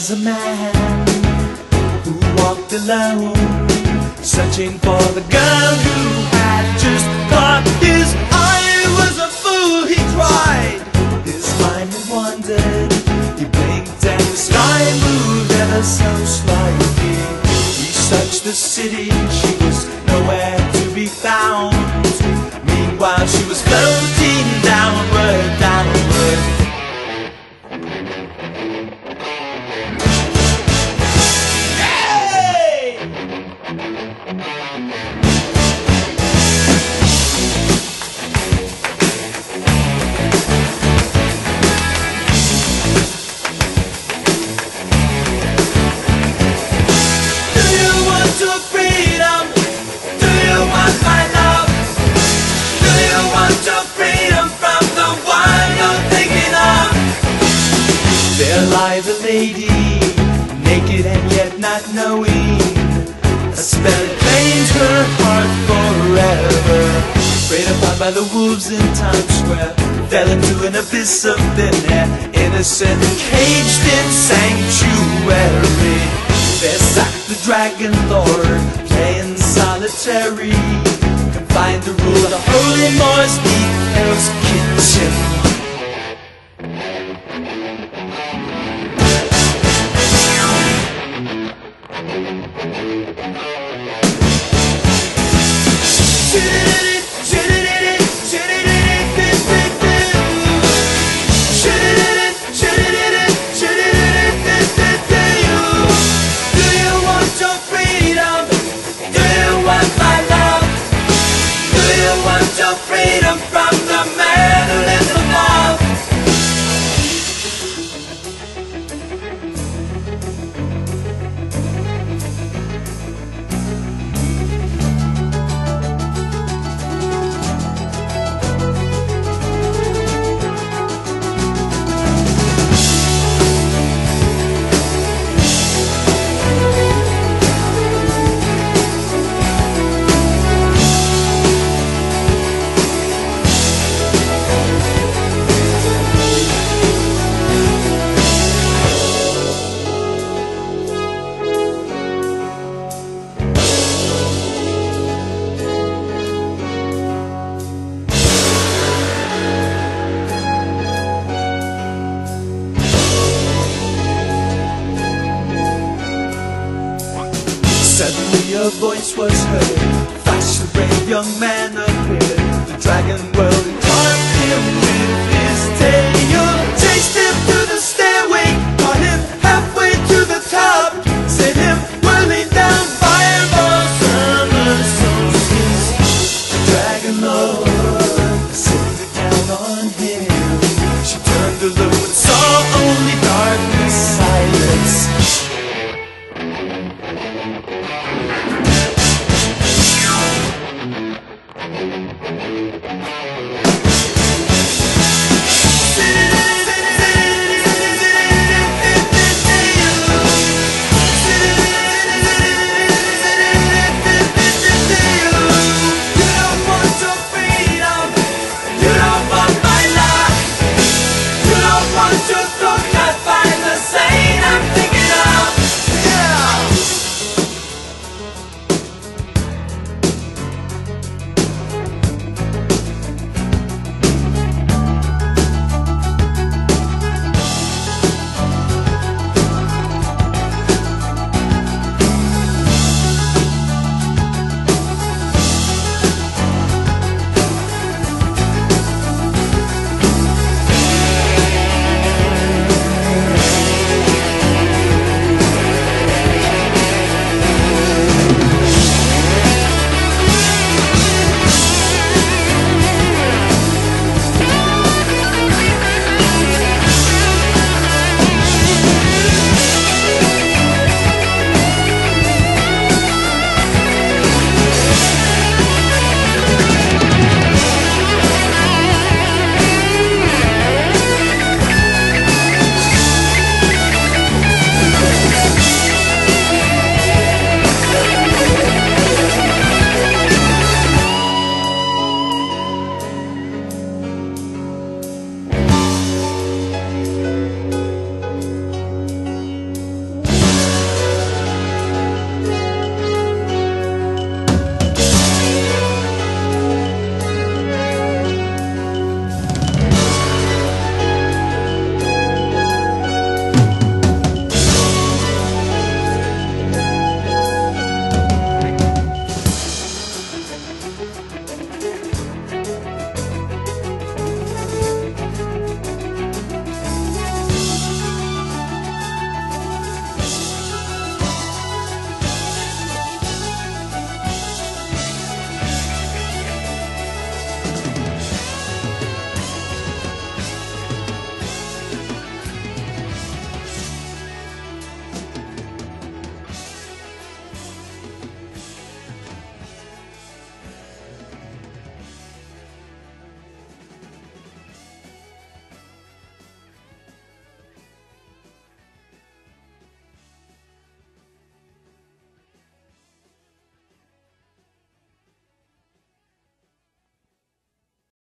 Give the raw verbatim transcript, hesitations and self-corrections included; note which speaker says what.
Speaker 1: was a man who walked alone, searching for the girl who had just caught his eye. Was a fool, he cried. His mind had wandered. He blinked and the sky moved ever so slightly. He searched the city, she was nowhere to be found. Meanwhile she was floating downward, downward. There lies a lady, naked and yet not knowing. A spell claims her heart forever. Preyed upon by the wolves in Times Square, fell into an abyss of thin air. Innocent, caged in sanctuary. There sat the dragon lord, playing solitary, confined to rule the holy Moors beneath Hell's kitchen. Freedom from the man who lives above. Suddenly a voice was heard, flash the brave young man appeared. The dragon whirled and carved him with his tail. Chased him through the stairway, caught him halfway to the top, sent him whirling down fireballs, summer solstice. The dragon lord